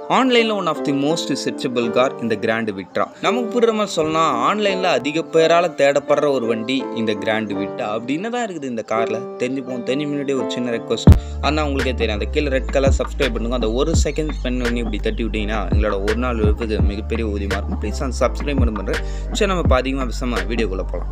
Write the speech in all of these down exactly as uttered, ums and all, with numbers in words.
ஆன்லைனில் one of the most searchable car இந்த Grand Vitara. நமக்கு புரிகிற மாதிரி சொல்லலாம், ஆன்லைனில் அதிக பேரால் தேடப்படுற ஒரு வண்டி இந்த கிராண்ட் விட்ரா. அப்படி என்ன தான் இருக்குது இந்த காரில் தெரிஞ்சுப்போம். தெரிஞ்சு முன்னாடி ஒரு சின்ன ரெக்வஸ்ட், ஆனால் உங்களுக்கே தெரியும், அந்த கீழே ரெட் கலர் சப்ஸ்கிரைப் பண்ணுங்க. அந்த ஒரு செகண்ட் ஸ்பெண்ட் பண்ணி இப்படி தட்டி விட்டிங்கன்னா எங்களோட ஒரு நாள் விருப்பது மிகப்பெரிய ஊதியமாக இருக்கும். ப்ளீஸ் அந்த சப்ஸ்கிரைப் பண்ண பண்ணுறேன். சரி, நம்ம இப்போ அதிகமாக விஷயமா வீடியோக்குள்ளே போகலாம்.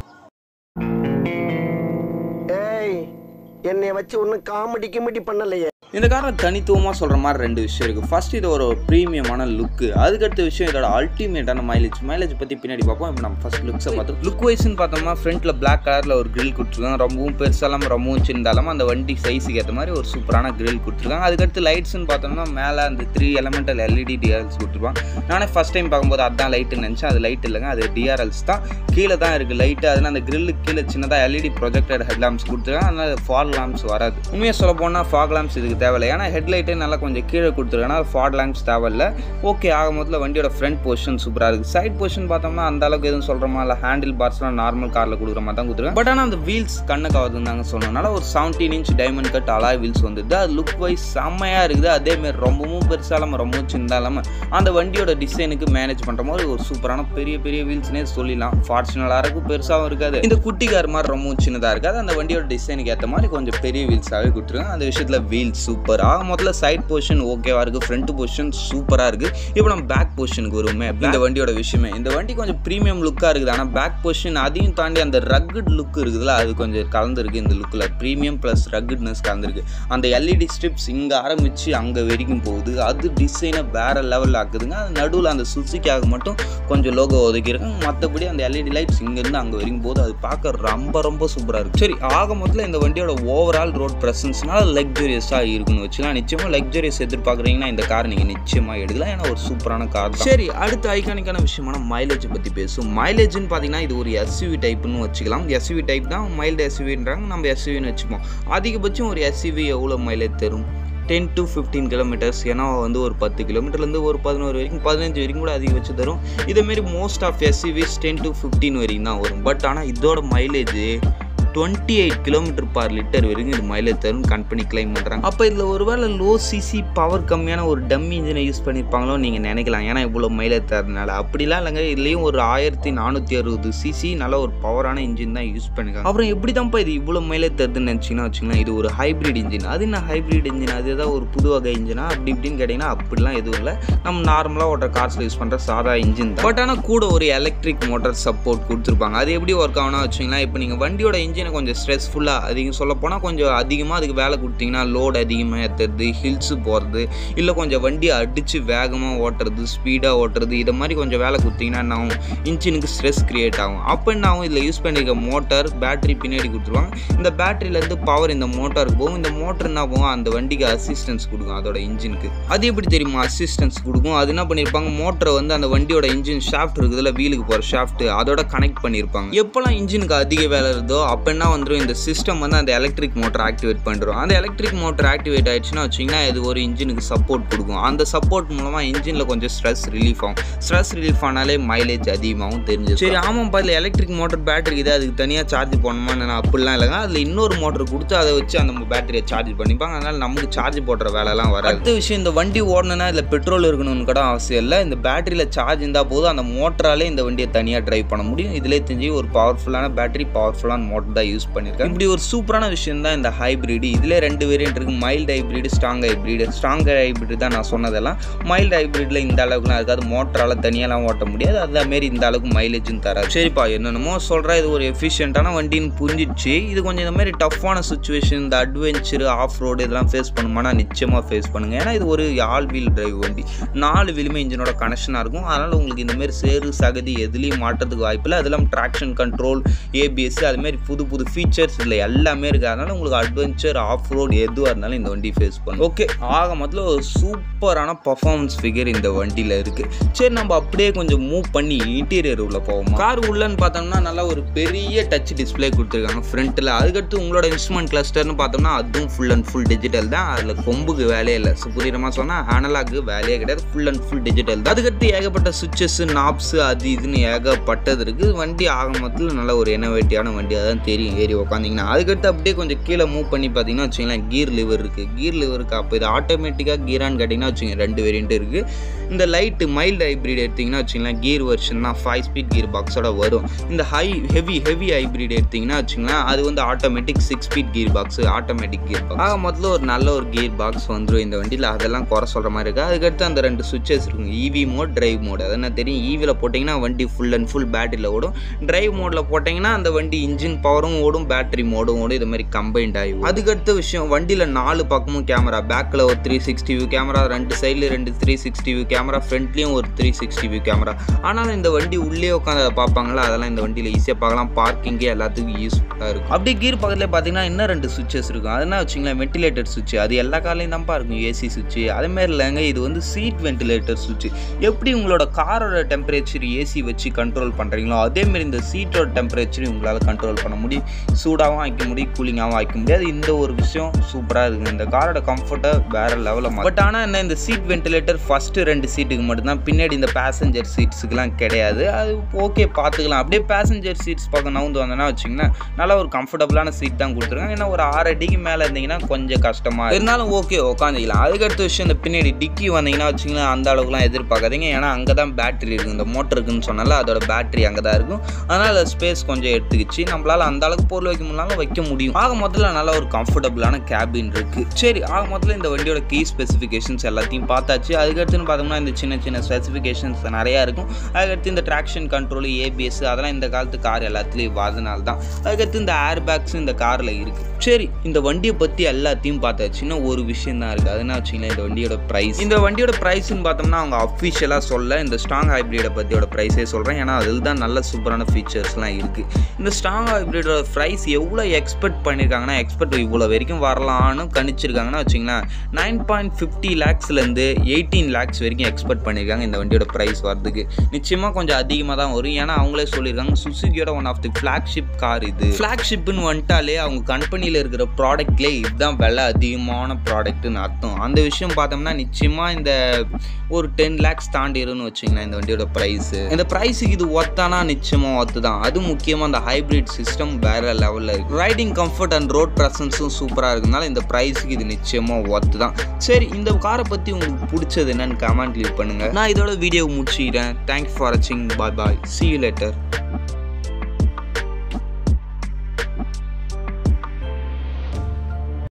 என்னை வச்சு ஒன்றும் காமெடி கிமெடி பண்ணலையே. இந்த காரில் தனித்துவமாக சொல்கிற மாதிரி ரெண்டு விஷயம் இருக்குது. ஃபர்ஸ்ட், இது ஒரு ப்ரீமியமான லுக்கு. அதுக்கடுத்த விஷயம் இதோட அல்டிமேட்டான மைலேஜ். மைலேஜ் பற்றி பின்னாடி பார்ப்போம். இப்போ நம்ம ஃபர்ஸ்ட் லுக்ஸை பார்த்தோம். லுக் வைஸ்ன்னு பார்த்தோம்னா ஃப்ரண்ட்டில் பிளாக் கலரில் ஒரு கிரில் கொடுத்துருக்காங்க. ரொம்பவும் பெருசாலும் ரொம்பவும் சின்னதாலும் அந்த வண்டி சைஸுக்கு ஏற்ற மாதிரி ஒரு சூப்பரான கிரில் கொடுத்துருக்காங்க. அதுக்கடுத்து லைட்ஸ்ன்னு பார்த்தோம்னா மேலே அந்த த்ரீ எலமெண்டல் எல்இடி டிஆர்எல்ஸ் கொடுத்துருப்பாங்க. நானே ஃபஸ்ட் டைம் பார்க்கும்போது அதுதான் லைட்டுன்னு நினச்சேன். அது லைட் இல்லைங்க, அது டிஆர்எல்ஸ் தான். கீழே தான் இருக்குது லைட்டு. அதனால் அந்த கிரில்லுக்கு கீழே சின்னதாக எல்இடி ப்ரொஜெக்டட் ஹெட் லாம்ப்ஸ் கொடுத்துருக்காங்க. அதனால் ஃபாக் லாம்ப்ஸ் வராது. உண்மையாக சொல்ல போனால் ஃபாக் லாம்ப்ஸ் இதுக்கு தேவையில்லை. ஏன்னா ஹெட்லைட் நல்லா கொஞ்சம் கீழே கொடுத்துருக்காங்க. ஃபாக் லாம்ப்ஸ் தேவையில்ல. ஓகே, ஆக மொத்தத்தில் வண்டியோட ஃப்ரண்ட் பொசிஷன் சூப்பராக இருக்குது. சைட் பொசிஷன் பார்த்தோம்னா அந்த அளவுக்கு எதுவும் சொல்கிறோமா இல்லை, ஹேண்டில் பார்ஸ்லாம் நார்மல் காரில் கொடுக்குற மாதிரி தான் கொடுத்துருக்காங்க. பட் ஆனால் அந்த வீல்ஸ் கண்ணுக்கு ஆகுதுன்னு தாங்க சொன்னனால ஒரு seventeen inch diamond cut alloy wheels வந்துடுது. அது லுக் வைஸ் செம்மையாக இருக்குது. அதேமாதிரி ரொம்பவும் பெருசாலாமல் ரொம்பவும் சின்னதாலாமல் அந்த வண்டியோட டிசைனுக்கு மேனேஜ் பண்ணுற மாதிரி ஒரு சூப்பரான பெரிய பெரிய வீல்ஸ்னே சொல்லிடலாம். ஃபார்ச்சுனலாக இருக்கும், பெருசாகவும் இருக்காது. இந்த குட்டி கார் மாதிரி ரொம்பவும் சின்னதாக இருக்காது. அந்த வண்டியோட டிசைனுக்கு ஏற்ற மாதிரி கொஞ்சம் பெரிய வீல்ஸாகவே கொடுத்துருக்காங்க. அந்த விஷயத்தில் வீல்ஸ் சூப்பர். ஆக மொத்தத்தில் சைட் பொசிஷன் ஓகேவா இருக்குது, ஃப்ரண்ட் பொசிஷன் சூப்பராக இருக்குது. இப்போ நம்ம பேக் பொசிஷனுக்கு வருவோமே. இந்த வண்டியோட விஷயமே, இந்த வண்டி கொஞ்சம் ப்ரீமியம் லுக்காக இருக்குது. ஆனால் பேக் பொசிஷன் அதையும் தாண்டி அந்த ரக்குட் லுக் இருக்குதுல்ல, அது கொஞ்சம் கலந்துருக்கு இந்த லுக்கில். ப்ரீமியம் ப்ளஸ் ரக்குட்னஸ் கலந்துருக்கு. அந்த எல்இடி ஸ்ட்ரிப்ஸ் இங்கே ஆரம்பித்து அங்கே வரைக்கும் போகுது. அது டிசைனை வேறு லெவலில் ஆக்குதுங்க. அது நடுவில் அந்த சுசுக்கியாக மட்டும் கொஞ்சம் லோகோ ஒதுக்கியிருக்காங்க. மற்றபடி அந்த எல்இடி லைட்ஸ் இங்கேருந்து அங்கே வரைக்கும் போது அது பார்க்க ரொம்ப ரொம்ப சூப்பராக இருக்குது. சரி, ஆக மொத்தத்தில் இந்த வண்டியோட ஓவரால் ரோட் ப்ரெசன்ஸ்னால லக்ஸரியஸாக இருக்குன்னு வச்சுக்கலாம். நிச்சயமாக லக்ஸரியஸ் எதிர்பார்க்குறீங்கன்னா இந்த கார் நீங்கள் நிச்சயமாக எடுக்கலாம். ஏன்னா ஒரு சூப்பரான கார் தான். சரி, அடுத்த ஐகானிக்கான விஷயமான மைலேஜ் பற்றி பேசும். மைலேஜ்னு பார்த்தீங்கன்னா இது ஒரு எஸ்யூவி டைப்னு வச்சுக்கலாம். எஸ்யூவி டைப் தான், மைல்டு எஸ்யூவின்றாங்க, நம்ம எஸ்யூவின்னு வச்சுப்போம். அதிகபட்சம் ஒரு எஸ்யூவி எவ்வளோ மைலேஜ் தரும்? Ten to fifteen kilometres. ஏன்னா வந்து ஒரு பத்து கிலோமீட்டர்லேருந்து ஒரு பதினோரு வரைக்கும் பதினஞ்சு வரைக்கும் கூட அதிகபட்சம் தரும். இதேமாரி most of SUVs ten to fifteen வரைக்கும் தான் வரும். பட் ஆனால் இதோட mileage twenty eight kilometre per litre வரைக்கும் இது மைலேஜ் தரும் கம்பெனி கிளைம் பண்ணுறாங்க. அப்போ இதில் ஒரு வேளை லோ சிசி பவர் கம்மியான ஒரு டம்மி இன்ஜினை யூஸ் பண்ணியிருப்பாங்களோ நீங்கள் நினைக்கலாம். ஏன்னா இவ்வளோ மைலேஜ் தரதுனால அப்படிலாம் இல்லைங்க. இதுலேயும் ஒரு ஆயிரத்தி நானூற்றி அறுபது சிசி நல்ல ஒரு பவரான இன்ஜின் தான் யூஸ் பண்ணியிருக்காங்க. அப்புறம் எப்படி தான்ப்பா இது இவ்வளோ மைலேஜ் தருதுன்னு நினச்சிங்கன்னா வச்சுக்கலாம், இது ஒரு ஹைப்ரிட் இன்ஜின். அது என்ன ஹைப்ரிட் இன்ஜின்? அது ஏதாவது ஒரு புது வகை இன்ஜினா அப்படி இப்படின்னு கேட்டிங்கன்னா அப்படிலாம் எதுவும் இல்லை. நம்ம நார்மலாக ஓட்டுற கார்ஸில் யூஸ் பண்ணுற சாதா இன்ஜின் தான். பட் ஆனால் கூட ஒரு எலக்ட்ரிக் மோட்டார் சப்போர்ட் கொடுத்துருப்பாங்க. அது எப்படி ஒர்க் ஆகும்னா வச்சுக்கலாம், இப்போ நீங்கள் வண்டியோட இன்ஜினை கொஞ்சம் ஸ்ட்ரெஸ்ஃபுல்லாக அதிகம் சொல்ல போனால் கொஞ்சம் அதிகமாக அதுக்கு வேலை கொடுத்தீங்கன்னா லோடு அதிகமாக ஏற்றுறது, ஹில்ஸு போகிறது, இல்லை கொஞ்சம் வண்டியை அடித்து வேகமாக ஓட்டுறது, ஸ்பீடாக ஓட்டுறது, இதை மாதிரி கொஞ்சம் வேலை கொடுத்தீங்கன்னா என்ன ஆகும்? இன்ஜினுக்கு ஸ்ட்ரெஸ் க்ரியேட் ஆகும். அப்போ என்ன ஆகும்? இதில் யூஸ் பண்ணியிருக்க மோட்டார் பேட்டரி பின்னாடி கொடுத்துருவாங்க. இந்த பேட்டரியிலேருந்து பவர் இந்த மோட்டாருக்கு போகும். இந்த மோட்டர் என்ன போகும்? அந்த வண்டிக்கு அசிஸ்டன்ஸ் கொடுக்கும் அதோட இன்ஜினுக்கு. அது எப்படி தெரியுமா அசிஸ்டன்ஸ் கொடுக்கும்? அது என்ன பண்ணியிருப்பாங்க? மோட்டரை வந்து அந்த வண்டியோட இன்ஜின் ஷாஃப்ட் இருக்குதுல்ல, வீலுக்கு போகிற ஷாஃப்ட், அதோட கனெக்ட் பண்ணியிருப்பாங்க. எப்போல்லாம் இன்ஜினுக்கு அதிக வேலை இருந்தோ அப்போ என்ன வந்துடும்? இந்த சிஸ்டம் வந்து அந்த எலக்ட்ரிக் மோட்டர் ஆக்டிவேட் பண்ணுறோம். அந்த எலக்ட்ரிக் மோட்டர் ஆக்டிவேட் ஆயிடுச்சுன்னா வச்சிங்கன்னா இது ஒரு இன்ஜினுக்கு சப்போர்ட் கொடுக்கும். அந்த சப்போர்ட் மூலமாக இன்ஜினில் கொஞ்சம் ஸ்ட்ரெஸ் ரிலீஃப் ஆகும். ஸ்ட்ரெஸ் ரிலீஃப் ஆனாலே மைலேஜ் அதிகமாகவும் தெரிஞ்சு. சரி, ஆமாம் பார்த்து எலக்ட்ரிக் மோட்டர் பேட்டரி இது அதுக்கு தனியாக சார்ஜ் பண்ணணுமா? நான் அப்படிலாம் இல்லைங்க. அதில் இன்னொரு மோட்டர் கொடுத்து அதை வச்சு அந்த பேட்டரியை சார்ஜ் பண்ணிப்பாங்க. அதனால் நமக்கு சார்ஜ் போடுற வேலைலாம் வராது. அடுத்த விஷயம், இந்த வண்டி ஓடணுன்னா இதில் பெட்ரோல் இருக்கணும்னு கூட அவசியம் இல்லை. இந்த பேட்டரியில் சார்ஜ் இருந்தால் போதும், அந்த மோட்டராலே இந்த வண்டியை தனியாக ட்ரைவ் பண்ண முடியும். இதிலே தெரிஞ்சு ஒரு பவர்ஃபுல்லான பேட்டரி, பவர்ஃபுல்லான மோட்டர் தான் யூஸ் பண்ணியிருக்கேன். இப்படி ஒரு சூப்பரான விஷயம் தான் இந்த ஹைப்ரிட். இதில் ரெண்டு வேரியன்ட் இருக்குது, mild hybrid, strong hybrid. Strong hybrid தான் நான் சொன்னதெல்லாம். மைல்டு ஹைப்ரிட்ல இந்த அளவுக்குலாம் இருக்காது, மோட்டரால் தனியாலாம் ஓட்ட முடியாது. அதேமாரி இந்த அளவுக்கு மைலேஜும் தராது. சரிப்பா, என்னென்னமோ சொல்கிறா, இது ஒரு எஃபிஷியன்ட்டான வண்டின்னு புரிஞ்சிடுச்சு. இது கொஞ்சம் இந்த மாதிரி டஃப்பான சுச்சுவேஷன், இந்த அட்வென்ச்சர், ஆஃப் ரோடு இதெல்லாம் ஃபேஸ் பண்ணுமானா நிச்சயமாக ஃபேஸ் பண்ணுங்கள். ஏன்னா இது ஒரு ஆல் வீல் டிரைவ் வண்டி, நாலு வீலுமே இன்ஜினோட கனெக்ஷனாக இருக்கும். அதனால் உங்களுக்கு இந்தமாரி சேரு சகதி எதுலேயும் மாட்டுறதுக்கு வாய்ப்பில்லை. அதெல்லாம் ட்ராக்ஷன் கண்ட்ரோல், ஏபிஎஸ், அதுமாரி புது புது ஃபீச்சர்ஸ் இதில் எல்லாமே இருக்குது. அதனால் உங்களுக்கு அட்வென்ச்சர், ஆஃப் ரோடு எதுவாக இருந்தாலும் இந்த வண்டி ஃபேஸ் பண்ணும். ஓகே, ஆக மொத்தத்தில் ஒரு சூப்பரான பர்ஃபார்மன்ஸ் ஃபிகர் இந்த வண்டியில் இருக்குது. சரி, நம்ம அப்படியே கொஞ்சம் மூவ் பண்ணி இன்டீரியர் உள்ள போவோம். கார் உள்ளன்னு பார்த்தோம்னா நல்லா ஒரு பெரிய டச் டிஸ்பிளே கொடுத்துருக்காங்க ஃப்ரண்ட்டில். அதுக்கடுத்து உங்களோட இன்ஸ்ட்ருமெண்ட் கிளஸ்டர்னு பார்த்தோம்னா அதுவும் ஃபுல் அண்ட் ஃபுல் டிஜிட்டல் தான். அதில் கொம்புக்கு வேலையே இல்லை. புரியுறமா சொன்னால் அனலாக்கு வேலையே கிடையாது, ஃபுல் அண்ட் ஃபுல் டிஜிட்டல் தான். அதுக்கடுத்து ஏகப்பட்ட சுவிச்சஸ், நாப்ஸு, அது இதுன்னு ஏகப்பட்டது இருக்குது. வண்டி ஆக மொத்தத்தில் நல்ல ஒரு இனோவேட்டிவான வண்டி, அதான் தெரியும். தெரியும் ஏறி உட்காந்திங்கன்னா. அதுக்கடுத்து அப்படியே கொஞ்சம் கீழே மூவ் பண்ணி பார்த்தீங்கன்னா வச்சுங்களேன் கீர் லிவர் இருக்குது. கீர் லிவருக்கு அப்போ இது ஆட்டோமேட்டிக்காக கீரான்னு கேட்டிங்கன்னா வச்சுங்க ரெண்டு வேரியண்ட் இருக்குது. இந்த லைட்டு மைல்டு ஹைப்ரிட் எடுத்திங்கன்னா வச்சுங்களேன் கீர் வெர்ஷன் தான் ஃபைவ் ஸ்பீட் கீர் பாக்ஸோட வரும். இந்த ஹை ஹெவி ஹெவி ஹைப்ரிட் எடுத்திங்கன்னா வச்சுங்களேன் அது வந்து automatic six speed gearbox, automatic gearbox. ஆக மொத்தத்தில் ஒரு நல்ல ஒரு கீர் பாக்ஸ் வந்துடும் இந்த வண்டியில். அதெல்லாம் குறை சொல்கிற மாதிரி இருக்குது. அதுக்கடுத்து அந்த ரெண்டு சுவிச்சஸ் இருக்குங்க, ஈவி மோட், டிரைவ் மோட். அது என்ன தெரியும், ஈவியில் போட்டிங்கன்னா வண்டி ஃபுல் அண்ட் ஃபுல் பேட்டரியில் ஓடும். டிரைவ் மோடில் போட்டிங்கன்னா அந்த வண்டி இன்ஜின் பவரும் ஓடும், பேட்டரி மோடும் ஓடும். இது மாதிரி கம்பைன்ட் ஆகி. அதுக்கடுத்த விஷயம் வண்டியில் நாலு பக்கமும் கேமரா, பேக்கில் ஒரு த்ரீ சிக்ஸ்டி வியூ கேமரா, ரெண்டு சைடில் ரெண்டு த்ரீ சிக்ஸ்டி வியூ கேமரா, ஃப்ரண்ட்லேயும் ஒரு த்ரீ சிக்ஸ்டி வியூ கேமரா. ஆனால் இந்த வண்டி உள்ளே உட்காந்து அதை பார்ப்பாங்களா, அதெல்லாம் இந்த வண்டியில் ஈஸியாக பார்க்கலாம். பார்க்கிங்கே எல்லாத்துக்கும் யூஸ்ஃபுல்லாக இருக்கும். அப்படியே கீர் பக்கத்தில் பார்த்தீங்கன்னா இன்னும் ரெண்டு சுவிச்சஸ் இருக்கும். அதனால் வச்சுங்களேன் வென்டிலேட்டர் சுவிட்ச். அது எல்லா காலையும் தான்ப்பா இருக்கும், ஏசி சுவிட்ச். அதேமாரி இல்லைங்க, இது வந்து சீட் வென்டிலேட்டர் சுவிட்ச். எப்படி உங்களோட காரோட டெம்பரேச்சர் ஏசி வச்சு கண்ட்ரோல் பண்ணுறீங்களோ அதேமாரி இந்த சீட்டோட டெம்பரேச்சர் உங்களால் கண்ட்ரோல் பண்ண முடியும். சூடாகவும் வைக்க முடியும், கூலிங்காகவும் வைக்க முடியாது. இந்த ஒரு விஷயம் சூப்பராக இருக்குது. இந்த காரோட கம்ஃபர்ட்டை வேறு லெவலில். பட் ஆனால் என்ன, இந்த சீட் வென்டிலேட்டர் ஃபஸ்ட்டு ரெண்டு சீட்டுக்கு மட்டும்தான், பின்னாடி இந்த பேசஞ்சர் சீட்ஸுக்கெலாம் கிடையாது. அது ஓகே பார்த்துக்கலாம். அப்படியே பேசஞ்சர் சீட்ஸ் பக்கம் நவுந்து வந்தோன்னா வச்சிங்கன்னா நல்லா ஒரு கம்ஃபர்டபுளான சீட் தான் கொடுத்துருக்காங்க. ஏன்னா ஒரு ஆறு அடிக்கு மேலே இருந்தீங்கன்னா கொஞ்சம் கஷ்டமாக இருந்தாலும் ஓகே உட்காந்துக்கலாம். அதுக்கடுத்த விஷயம் இந்த பின்னாடி டிக்கி வந்தீங்கன்னா வச்சிங்கன்னா அந்த அளவுக்குலாம் எதிர்பார்க்காதீங்க. ஏன்னா அங்கே தான் பேட்டரி இருக்குது. இந்த மோட்டர் இருக்குன்னு சொன்னால அதோட பேட்டரி அங்கே தான் இருக்கும். அதனால் ஸ்பேஸ் கொஞ்சம் எடுத்துக்கிச்சு. நம்மளால் அந்த அளவுக்கு பொருள் வைக்க முடியலாம் வைக்க முடியும். ஆக மொத்தத்தில் நல்ல ஒரு கம்ஃபர்டபுளான கேபின் இருக்குது. சரி, ஆக மொத்தத்தில் இந்த வண்டியோட கீ ஸ்பெசிஃபிகேஷன்ஸ் எல்லாத்தையும் பார்த்தாச்சு. அதுக்கடுத்துன்னு பார்த்தோம்னா இந்த சின்ன சின்ன ஸ்பெசிஃபிகேஷன்ஸ் நிறையா இருக்கும். அதுக்கடுத்து இந்த ட்ராக்ஷன் கண்ட்ரோல், ஏபிஎஸ் அதெல்லாம் இந்த காலத்து கார் எல்லாத்துலேயும் வரதுனால தான். அதுக்கடுத்து இந்த ஏர் பேக்ஸ் இந்த காரில் இருக்குது. சரி, இந்த வண்டியை பற்றி எல்லாத்தையும் பார்த்தாச்சு. இன்னும் ஒரு விஷயம் தான் இருக்குது. அதுனா வச்சிங்கன்னா இந்த வண்டியோட ப்ரைஸ். இந்த வண்டியோட ப்ரைஸ்ன்னு பார்த்தோம்னா அவங்க அஃபிஷியலாக சொல்ல இந்த ஸ்ட்ராங் ஹைப்ரிடை பற்றியோட ப்ரைஸே சொல்கிறேன். ஏன்னா அதில் தான் நல்ல சூப்பரான ஃபீச்சர்ஸ்லாம் இருக்குது. இந்த ஸ்ட்ராங் ஹைப்ரிடோட ப்ரைஸ் எவ்வளோ எக்ஸ்பெக்ட் பண்ணியிருக்காங்கன்னா, எக்ஸ்பெக்ட் இவ்வளோ வரைக்கும் வரலான்னு கணிச்சிருக்காங்கன்னா வச்சிங்கன்னா நைன் பாயிண்ட் ஃபிஃப்டி லேக்ஸ்லேருந்து எயிட்டீன் லேக்ஸ் வரைக்கும் எக்ஸ்பெக்ட் பண்ணியிருக்காங்க இந்த வண்டியோட ப்ரைஸ் வரதுக்கு. நிச்சயமாக கொஞ்சம் அதிகமாக தான் வரும். ஏன்னா அவங்களே சொல்லியிருக்காங்க சுசுகியோட one of the flagship car இது. ஃப்ளாக்ஷிப்னு வந்துட்டாலே அவங்க கம்பெனியில் இருக்கிற ப்ராடக்ட்லேயே இதுதான் விலை அதிகமான ப்ராடக்ட்னு அர்த்தம். அந்த விஷயம் பார்த்தோம்னா நிச்சயமாக இந்த ஒரு டென் லேக்ஸ் தாண்டிடும்னு வச்சிங்கன்னா இந்த வண்டியோட ப்ரைஸு. இந்த ப்ரைஸுக்கு இது ஒத்தானா நிச்சயமாக ஒத்து தான். அது முக்கியமாக அந்த ஹைப்ரிட் சிஸ்டம் வேறு லெவலில் இருக்குது. ரைடிங் கம்ஃபர்ட் அண்ட் ரோட் ப்ரெசன்ஸும் சூப்பராக இருக்கிறதுனால இந்த ப்ரைஸுக்கு இது நிச்சயமாக ஒத்து தான். சரி, இந்த காரை பற்றி உங்களுக்கு பிடிச்சது என்னன்னு கமெண்ட் லீவ் பண்ணுங்கள். நான் இதோட வீடியோ முடிச்சுக்கிறேன். தேங்க்ஸ் ஃபார் வாட்சிங். பாய் பாய். see you later.